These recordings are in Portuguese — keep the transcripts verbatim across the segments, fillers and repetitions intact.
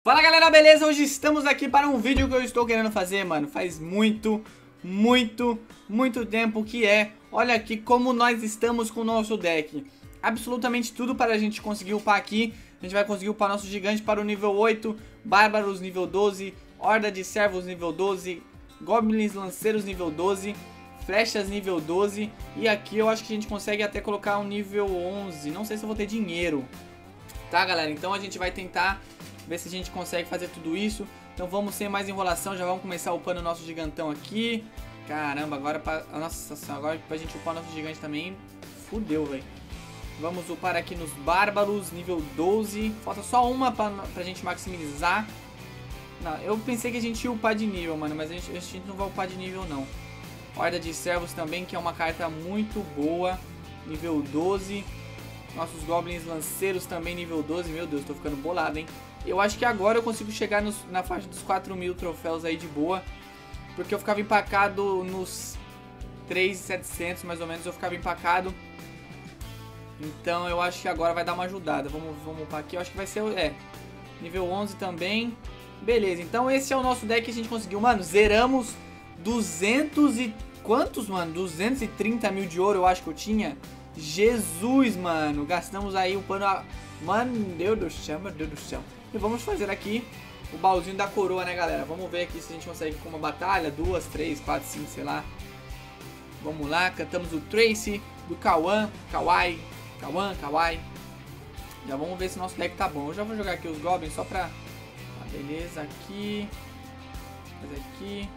Fala galera, beleza? Hoje estamos aqui para um vídeo que eu estou querendo fazer, mano. Faz muito, muito, muito tempo que é. Olha aqui como nós estamos com o nosso deck. Absolutamente tudo para a gente conseguir upar aqui. A gente vai conseguir upar nosso gigante para o nível oito, bárbaros nível doze, horda de servos nível doze, goblins lanceiros nível doze, flechas nível doze. E aqui eu acho que a gente consegue até colocar um nível onze. Não sei se eu vou ter dinheiro. Tá, galera? Então a gente vai tentar ver se a gente consegue fazer tudo isso. Então vamos sem mais enrolação, já vamos começar upando o nosso gigantão aqui. Caramba, agora pra, nossa senhora, agora pra gente upar o nosso gigante também, fudeu, velho. Vamos upar aqui nos bárbaros, nível doze. Falta só uma pra, pra gente maximizar. Não, eu pensei que a gente ia upar de nível, mano, mas a gente, a gente não vai upar de nível, não. Horda de servos também, que é uma carta muito boa. Nível doze. Nossos goblins lanceiros também, nível doze. Meu Deus, tô ficando bolado, hein. Eu acho que agora eu consigo chegar nos, na faixa dos quatro mil troféus aí de boa. Porque eu ficava empacado nos três mil e setecentos, mais ou menos, eu ficava empacado. Então eu acho que agora vai dar uma ajudada. Vamos, vamos upar aqui, eu acho que vai ser, é, nível onze também. Beleza, então esse é o nosso deck que a gente conseguiu. Mano, zeramos duzentos e... quantos, mano? duzentos e trinta mil de ouro eu acho que eu tinha. Jesus, mano. Gastamos aí o pano... A... Mano, meu Deus do céu, meu Deus do céu. E vamos fazer aqui o baúzinho da coroa, né, galera? Vamos ver aqui se a gente consegue com uma batalha. Duas, três, quatro, cinco, sei lá. Vamos lá, cantamos o Tracy, do Kawan, Kawaii, Kawan, Kawaii. Já vamos ver se o nosso deck tá bom. Eu já vou jogar aqui os goblins só pra... Ah, beleza, aqui. Fazer aqui.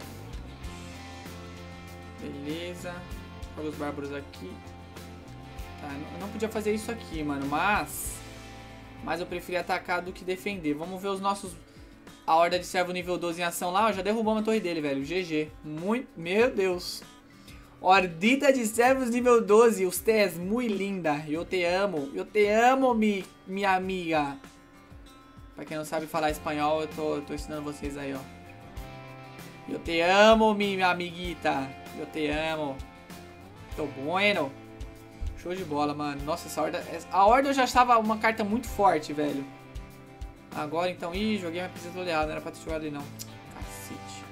Beleza. Joga os bárbaros aqui. Tá, eu não podia fazer isso aqui, mano, mas... Mas eu preferi atacar do que defender. Vamos ver os nossos... A horda de servo nível doze em ação lá. Ó, já derrubamos a torre dele, velho. G G. Muito... Meu Deus. Hordita de servos nível doze. Usted é muito linda. Eu te amo. Eu te amo, mi... minha amiga. Pra quem não sabe falar espanhol, eu tô, eu tô ensinando vocês aí, ó. Eu te amo, minha amiguita. Eu te amo. Tô bueno. Show de bola, mano. Nossa, essa horda... A horda eu já estava uma carta muito forte, velho. Agora, então... Ih, joguei uma precisa oleada. Não era pra ter jogado ali, não. Cacete.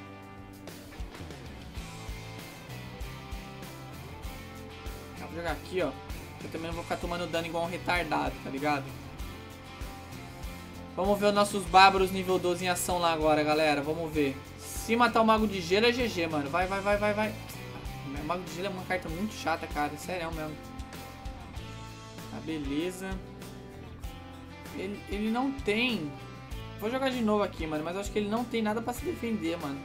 Tá, vou jogar aqui, ó. Eu também não vou ficar tomando dano igual um retardado, tá ligado? Vamos ver os nossos bárbaros nível doze em ação lá agora, galera. Vamos ver. Se matar o mago de gelo é G G, mano. Vai, vai, vai, vai, vai. O mago de gelo é uma carta muito chata, cara. Sério mesmo. Ah, beleza. Ele, ele não tem... Vou jogar de novo aqui, mano. Mas eu acho que ele não tem nada pra se defender, mano.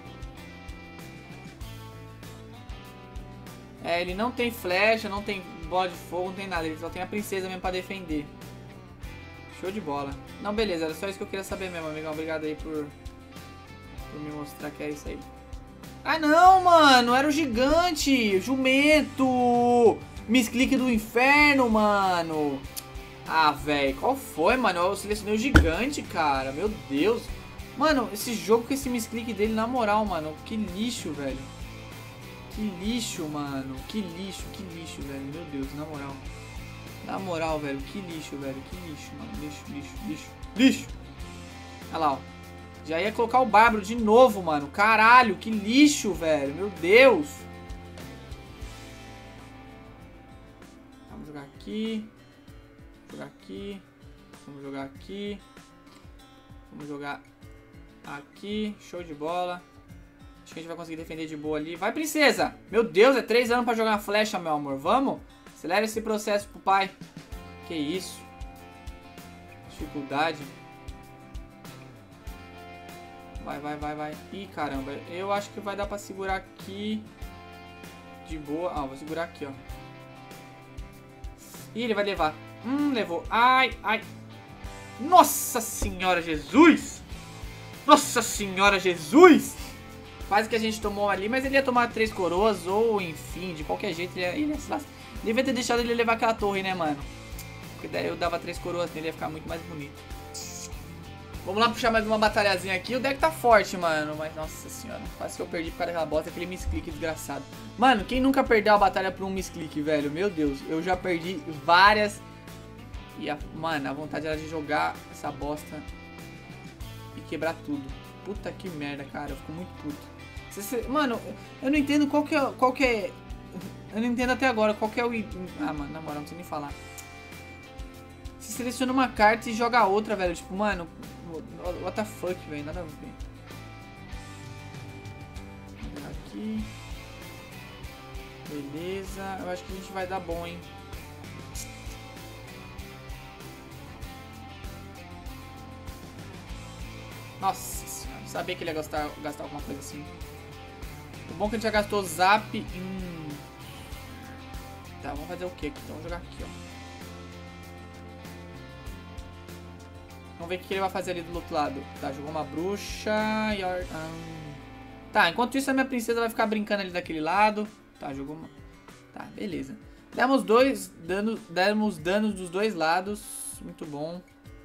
É, ele não tem flecha, não tem bola de fogo, não tem nada. Ele só tem a princesa mesmo pra defender. Show de bola. Não, beleza. Era só isso que eu queria saber mesmo, amigão. Obrigado aí por... Por me mostrar que é isso aí. Ah, não, mano. Era o gigante. Jumento. Misclick do inferno, mano. Ah, velho, qual foi, mano? Eu selecionei o gigante, cara. Meu Deus. Mano, esse jogo com esse misclick dele, na moral, mano. Que lixo, velho. Que lixo, mano. Que lixo, que lixo, velho. Meu Deus, na moral. Na moral, velho. Que lixo, velho. Que lixo, mano. Lixo, lixo, lixo. Lixo. Olha lá, ó. Já ia colocar o bárbaro de novo, mano. Caralho, que lixo, velho. Meu Deus. Vamos jogar aqui. Jogar aqui. Vamos jogar aqui. Vamos jogar aqui. Show de bola. Acho que a gente vai conseguir defender de boa ali. Vai, princesa! Meu Deus, é três anos pra jogar uma flecha, meu amor. Vamos? Acelera esse processo pro pai. Que isso? Dificuldade. Vai, vai, vai, vai. Ih, caramba. Eu acho que vai dar pra segurar aqui. De boa. Ah, vou segurar aqui, ó. Ih, ele vai levar. Hum, levou. Ai, ai. Nossa Senhora Jesus! Nossa Senhora Jesus! Quase que a gente tomou ali, mas ele ia tomar três coroas, ou enfim, de qualquer jeito, ele ia, ele ia se lascar. Devia ter deixado ele levar aquela torre, né, mano? Porque daí eu dava três coroas nele, ia ficar muito mais bonito. Vamos lá puxar mais uma batalhazinha aqui. O deck tá forte, mano, mas nossa senhora, quase que eu perdi por causa daquela bosta, aquele misclick desgraçado. Mano, quem nunca perdeu a batalha por um misclick, velho? Meu Deus, eu já perdi várias. E, a, mano, a vontade era de jogar essa bosta e quebrar tudo. Puta que merda, cara. Eu fico muito puto. Mano, eu não entendo qual que é... Qual que é... Eu não entendo até agora qual que é o... Ah, mano, na moral, não sei nem falar. Você seleciona uma carta e joga a outra, velho. Tipo, mano... What the fuck, velho. Nada a ver. Vou pegar aqui. Beleza. Eu acho que a gente vai dar bom, hein. Nossa senhora. Sabia que ele ia gastar, gastar alguma coisa assim. O bom é que a gente já gastou zap. Hum. Tá, vamos fazer o que aqui? Então, vamos jogar aqui, ó. Vamos ver o que ele vai fazer ali do outro lado. Tá, jogou uma bruxa. E... Hum. Tá, enquanto isso a minha princesa vai ficar brincando ali daquele lado. Tá, jogou uma... Tá, beleza. Demos dois danos, demos danos dos dois lados. Muito bom.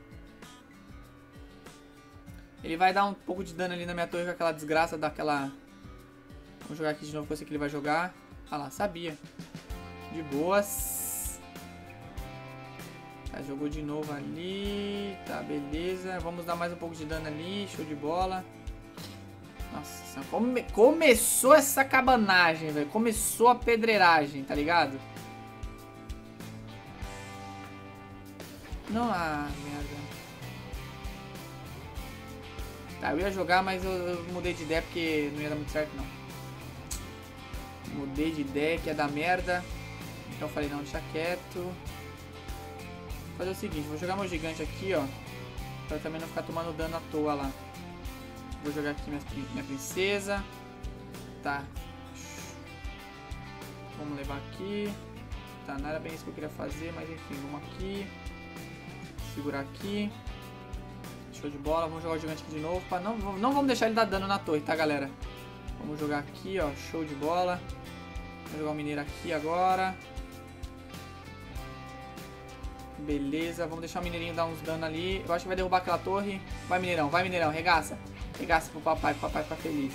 Ele vai dar um pouco de dano ali na minha torre com aquela desgraça daquela... Vamos jogar aqui de novo, que eu sei que ele vai jogar. Ah lá, sabia. De boas. Tá, jogou de novo ali. Tá, beleza. Vamos dar mais um pouco de dano ali. Show de bola. Nossa, come... começou essa cabanagem, velho. Começou a pedreiragem, tá ligado? Não, ah, merda. Tá, eu ia jogar, mas eu, eu mudei de ideia porque não ia dar muito certo, não. Mudei de ideia que ia dar merda. Então eu falei, não, deixa quieto. Vou fazer o seguinte, vou jogar meu gigante aqui, ó. Pra também não ficar tomando dano à toa lá. Vou jogar aqui minha, minha princesa. Tá. Vamos levar aqui. Tá, não era bem isso que eu queria fazer, mas enfim, vamos aqui. Segurar aqui. Show de bola, vamos jogar o gigante aqui de novo. Pra não, não vamos deixar ele dar dano na torre, tá, galera? Vamos jogar aqui, ó, show de bola. Vamos jogar o mineiro aqui agora. Beleza, vamos deixar o mineirinho dar uns danos ali. Eu acho que vai derrubar aquela torre. Vai, mineirão, vai, mineirão, regaça. Regaça pro papai, pro papai ficar feliz.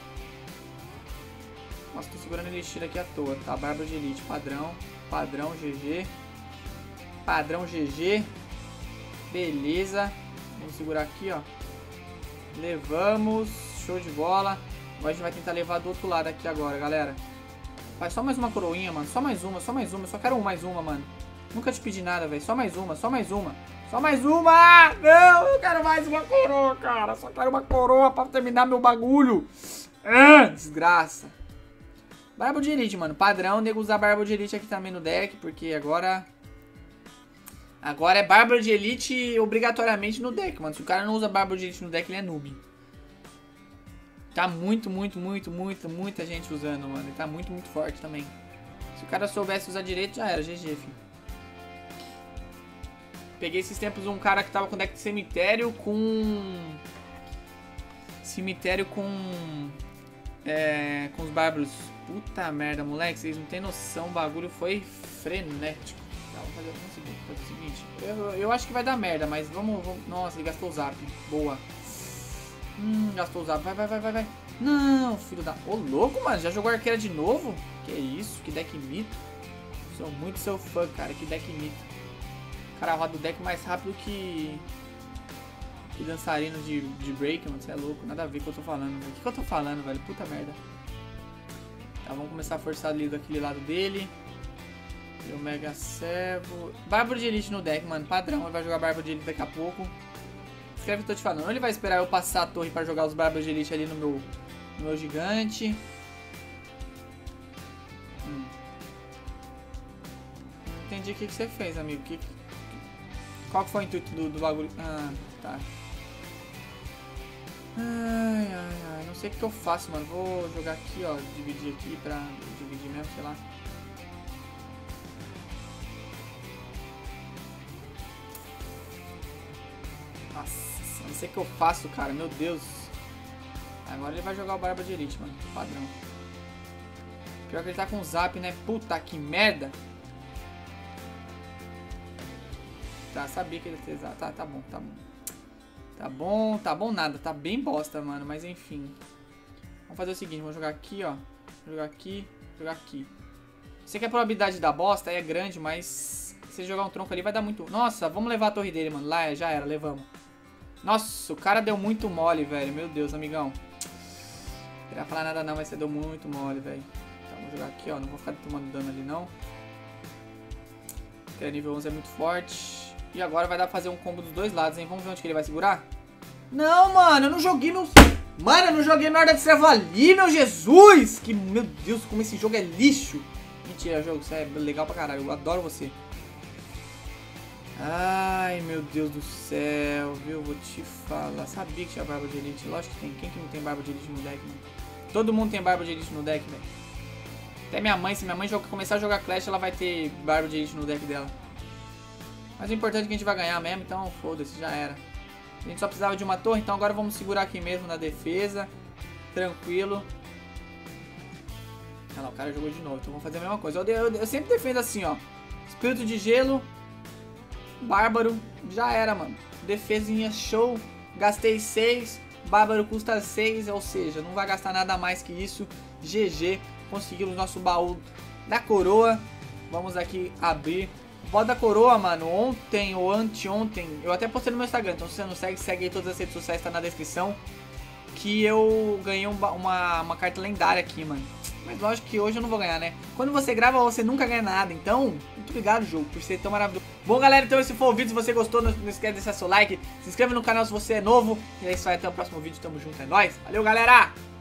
Nossa, tô segurando elixir aqui à toa, tá? Barba de elite, padrão. Padrão, G G. Padrão, G G. Beleza. Vamos segurar aqui, ó. Levamos. Show de bola. Agora a gente vai tentar levar do outro lado aqui agora, galera. Faz só mais uma coroinha, mano. Só mais uma, só mais uma. Eu só quero mais uma, mano. Nunca te pedi nada, velho. Só mais uma, só mais uma. Só mais uma! Não, eu quero mais uma coroa, cara. Só quero uma coroa pra terminar meu bagulho. Ah, desgraça. Barba de elite, mano. Padrão, nego usar barba de elite aqui também no deck, porque agora... Agora é barba de elite obrigatoriamente no deck, mano. Se o cara não usa barba de elite no deck, ele é noob. Tá muito, muito, muito, muito, muita gente usando, mano. E tá muito, muito forte também. Se o cara soubesse usar direito, já era. G G, filho. Peguei esses tempos um cara que tava com deck de cemitério com... Cemitério com... É... Com os bárbaros. Puta merda, moleque. Vocês não tem noção. O bagulho foi frenético. Tá, vamos fazer, vamos seguir, fazer o seguinte. Eu, eu acho que vai dar merda, mas vamos, vamos... Nossa, ele gastou o zap. Boa. Hum, gastou o zap. Vai, vai, vai, vai, vai. Não, filho da... Ô, louco, mano. Já jogou arqueira de novo? Que isso? Que deck mito. Sou muito seu fã, cara. Que deck mito. O cara roda o deck mais rápido que... Que dançarino de, de break, mano. Você é louco. Nada a ver com o que eu tô falando, velho. O que, que eu tô falando, velho? Puta merda. Tá, vamos começar a forçar ali daquele lado dele. O Mega Servo. Bárbaro de Elite no deck, mano. Padrão. Ele vai jogar Bárbaro de Elite daqui a pouco. Escreve o que eu tô te falando. Ou ele vai esperar eu passar a torre pra jogar os Bárbaros de Elite ali no meu, no meu gigante. Hum. Não entendi o que, que você fez, amigo. Que, que, qual que foi o intuito do, do bagulho? Ah, tá. Ai, ai, ai. Não sei o que, que eu faço, mano. Vou jogar aqui, ó. Dividir aqui pra dividir mesmo, sei lá. Nossa, não sei o que eu faço, cara. Meu Deus. Agora ele vai jogar o Barba de Elite, mano. Padrão. Pior que ele tá com zap, né? Puta que merda. Tá, sabia que ele ia ter zap. Tá, tá bom, tá bom. Tá bom, tá bom nada. Tá bem bosta, mano. Mas enfim. Vamos fazer o seguinte. Vamos jogar aqui, ó. Jogar aqui. Jogar aqui. Sei que a probabilidade da bosta é grande, mas... Se jogar um tronco ali vai dar muito... Nossa, vamos levar a torre dele, mano. Lá, já era, levamos. Nossa, o cara deu muito mole, velho. Meu Deus, amigão. Não queria falar nada não, mas você deu muito mole, velho. Então, vamos jogar aqui, ó. Não vou ficar tomando dano ali, não. Porque nível onze é muito forte. E agora vai dar pra fazer um combo dos dois lados, hein? Vamos ver onde que ele vai segurar? Não, mano, eu não joguei meu... Mano, eu não joguei merda de servo ali, meu Jesus! Que, meu Deus, como esse jogo é lixo. Mentira, jogo, você é legal pra caralho. Eu adoro você. Ai, meu Deus do céu, viu? Vou te falar. Sabia que tinha barba de elite. Lógico que tem. Quem que não tem barba de elite no deck, mano? Todo mundo tem barba de elite no deck, velho. Até minha mãe. Se minha mãe joga, começar a jogar Clash, ela vai ter barba de elite no deck dela. Mas o importante é que a gente vai ganhar mesmo, então foda-se, já era. A gente só precisava de uma torre, então agora vamos segurar aqui mesmo na defesa. Tranquilo. Olha lá, o cara jogou de novo, então vamos fazer a mesma coisa. Eu, eu, eu sempre defendo assim, ó. Espírito de gelo. Bárbaro, já era, mano. Defesinha show. Gastei seis. Bárbaro custa seis, ou seja, não vai gastar nada mais que isso. G G. Conseguimos nosso baú da coroa. Vamos aqui abrir. O baú da coroa, mano, ontem ou anteontem, eu até postei no meu Instagram, então se você não segue, segue aí, todas as redes sociais, tá na descrição. Que eu ganhei um, uma, uma carta lendária aqui, mano. Mas lógico que hoje eu não vou ganhar, né? Quando você grava, você nunca ganha nada. Então, muito obrigado, jogo, por ser tão maravilhoso. Bom, galera, então esse foi o vídeo. Se você gostou, não, não esquece de deixar seu like. Se inscreva no canal se você é novo. E é isso aí, até o próximo vídeo. Tamo junto, é nóis. Valeu, galera!